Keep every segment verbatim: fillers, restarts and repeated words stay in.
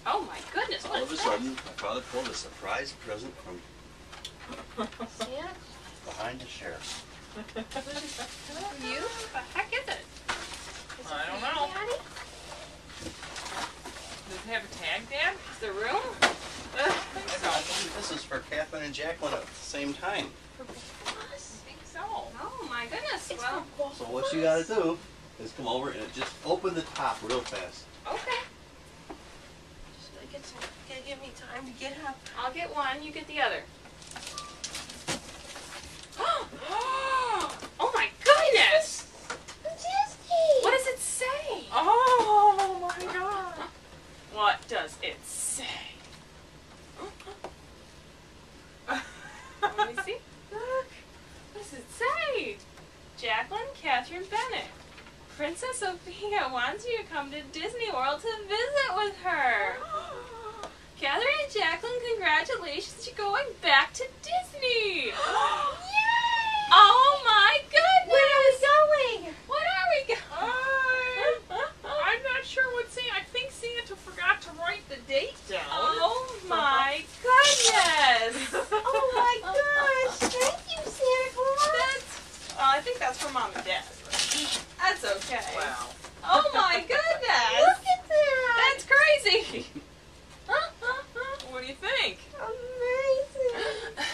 Oh my goodness, what All of a is sudden, my father pulled a surprise present from Santa? behind the sheriff. For you? What the heck is it? Is I it don't for you, know. Daddy? Does it have a tag, Dad? Is the room? I think so. This is for Catherine and Jacqueline at the same time. For both of I us? think so. Oh my goodness. It's Well, for both So of what us? you gotta do is come over and just open the top real fast. okay. Just gotta get some, gotta give me time to get up. I'll get one, you get the other. Oh my goodness! Disney! What does it say? Oh my God. What does it say? Let me see. Look. What does it say? Jacqueline Catherine Bennett. Princess Sophia wants you to come to Disney World to visit with her. Catherine and Jacqueline, congratulations, you're going back to Disney. Oh my goodness! Where are we going? What are we going? I'm not sure what Santa. I think Santa forgot to write the date down. Oh my goodness! Oh my gosh! Thank you, Santa Claus! That's, well, I think that's for Mom and Dad. That's okay. Wow. Oh my goodness! Look at that! That's crazy! What do you think? Amazing!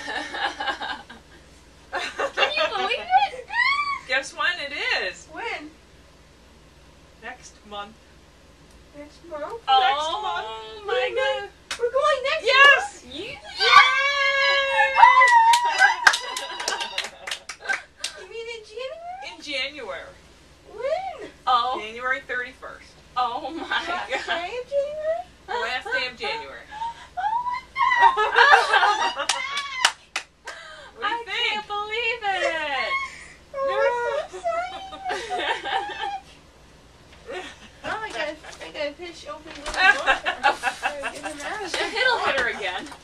Can you believe it? Guess when it is? When? Next month. Next month? Oh my goodness! We're going next Yes! month? You, You mean in January? In January. When? oh, January thirty-first. oh my Last god! day of January? The last day of January. Oh my god! What do you I think? can't believe it! Oh, I'm so excited! Oh, I gotta, I gotta finish opening the door. Gotta get him out of there. It'll hit her again.